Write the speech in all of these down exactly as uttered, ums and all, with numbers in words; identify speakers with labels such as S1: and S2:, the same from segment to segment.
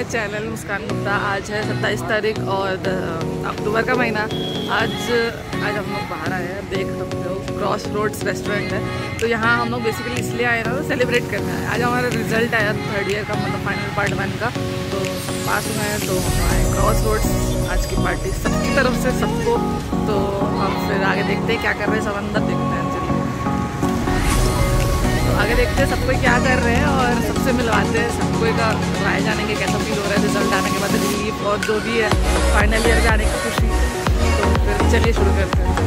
S1: Channel मुस्कान गुप्ता। आज है सत्ताईस तारीख और अक्टूबर का महीना। आज आज हम लोग बाहर आए हैं, देख सकते हो क्रॉस रोड्स रेस्टोरेंट है। तो यहाँ हम लोग बेसिकली इसलिए आए ना, तो सेलिब्रेट करना है। आज हमारा रिजल्ट आया थर्ड ईयर का, मतलब फाइनल पार्ट वन का, तो सब पास हुए हैं। तो हम आए क्रॉस रोड्स, आज की पार्टी सबकी तरफ से सबको। तो हम फिर आगे देखते हैं क्या कर रहे हैं, सब अंदर देखते हैं। आगे देखते हैं सबको क्या कर रहे हैं और सबसे मिलवाते हैं, सबको का राय जानेंगे कैसा फील हो रहा है रिजल्ट आने के बाद, रिलीफ और जो भी है फाइनल ईयर जाने की खुशी। तो फिर चलिए शुरू करते हैं।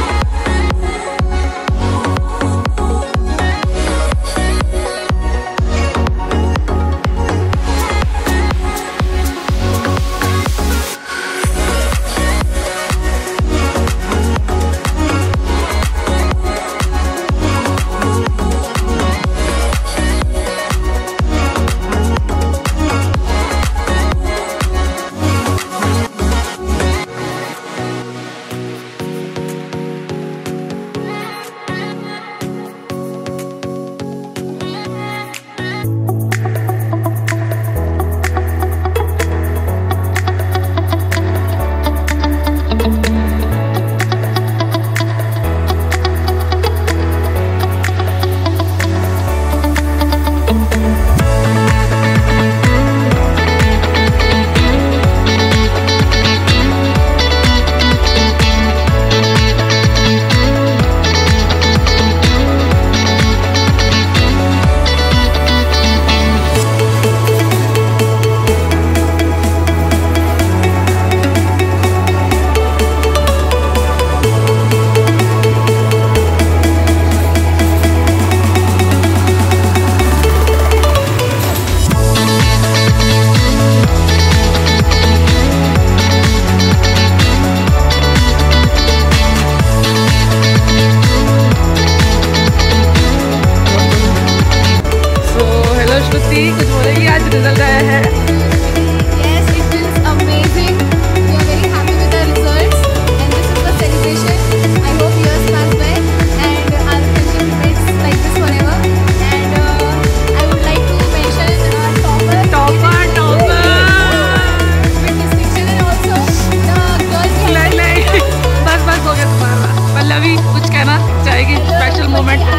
S1: कुछ बोलेगी, आज रिजल्ट आया है।
S2: Yes, it is amazing. We are very happy with the results, and this is the celebration. I hope years pass by, and our friendship remains like this forever. And uh, I would like to mention uh, topper,
S1: topper, topper,
S2: with distinction, and also the girl.
S1: नहीं नहीं, बस बस हो गया तुम्हारा। पल्लवी कुछ कहना चाहेगी स्पेशल मोमेंट?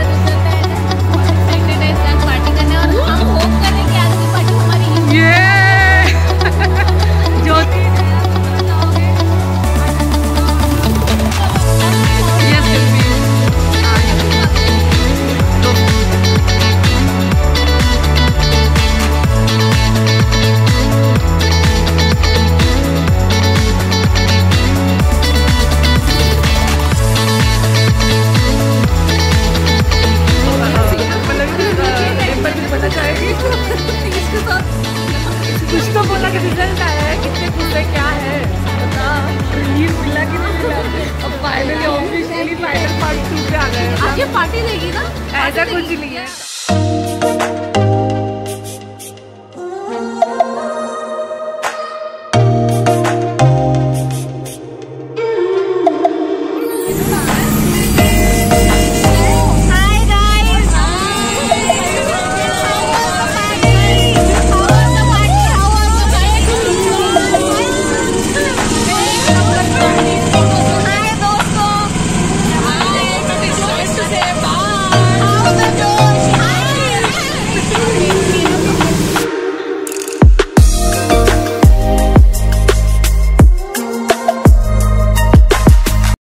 S1: कुछ तो बोला कि रिजल्ट आया है, कितने खुश है, क्या है बता, रिलीफ मिला कि नहीं मिला? अब finally officially final part two पे आ गए।
S2: आगे पार्टी देगी ना,
S1: ऐसा कुछ नहीं है।